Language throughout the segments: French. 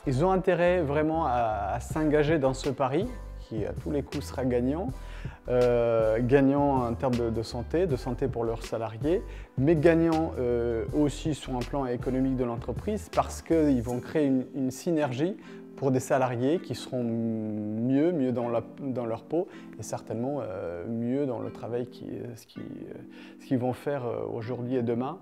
Ils ont intérêt vraiment à s'engager dans ce pari, qui à tous les coups sera gagnant. Gagnant en termes de santé pour leurs salariés, mais gagnant aussi sur un plan économique de l'entreprise parce qu'ils vont créer une synergie pour des salariés qui seront mieux dans leur peau et certainement mieux dans le travail ce qu'ils vont faire aujourd'hui et demain.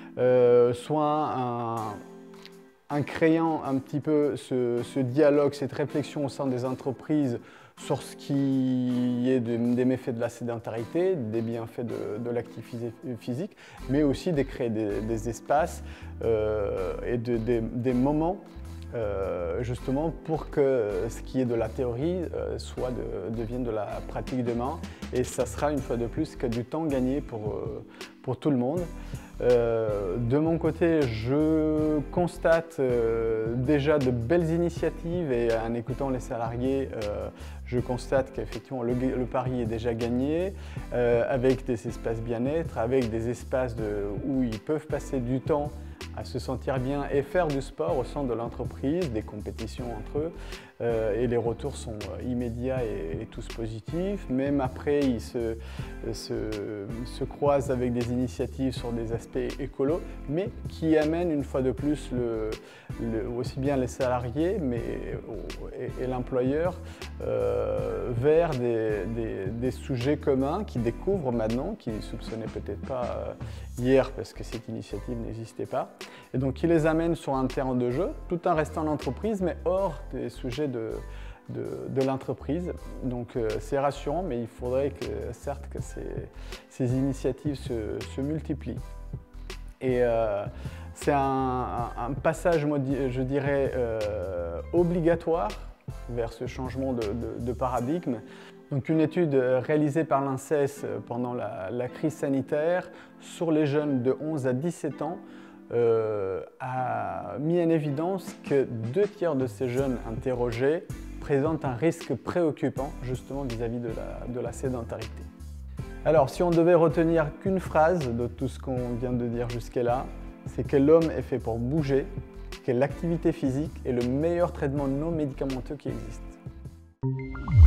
Soit en créant un petit peu ce dialogue, cette réflexion au sein des entreprises sur ce qui est des méfaits de la sédentarité, des bienfaits de l'activité physique, mais aussi de créer des espaces et des moments justement pour que ce qui est de la théorie devienne de la pratique demain. Et ça sera une fois de plus que du temps gagné pour tout le monde. De mon côté, je constate déjà de belles initiatives et en écoutant les salariés, je constate qu'effectivement le pari est déjà gagné avec des espaces bien-être, avec des espaces où ils peuvent passer du temps à se sentir bien et faire du sport au sein de l'entreprise, des compétitions entre eux. Et les retours sont immédiats et tous positifs. Même après, ils se croisent avec des initiatives sur des aspects écolos, mais qui amènent une fois de plus aussi bien les salariés et l'employeur vers des sujets communs qu'ils découvrent maintenant, qu'ils ne soupçonnaient peut-être pas hier parce que cette initiative n'existait pas. Et donc, ils les amènent sur un terrain de jeu, tout en restant en entreprise, mais hors des sujets de l'entreprise. Donc c'est rassurant, mais il faudrait certes que ces initiatives se multiplient. Et c'est un passage, je dirais, obligatoire vers ce changement de paradigme. Donc une étude réalisée par l'ANSES pendant la crise sanitaire sur les jeunes de 11 à 17 ans a mis en évidence que 2/3 de ces jeunes interrogés présentent un risque préoccupant justement vis-à-vis de la sédentarité. Alors si on devait retenir qu'une phrase de tout ce qu'on vient de dire jusque-là, c'est que l'homme est fait pour bouger, que l'activité physique est le meilleur traitement non médicamenteux qui existe.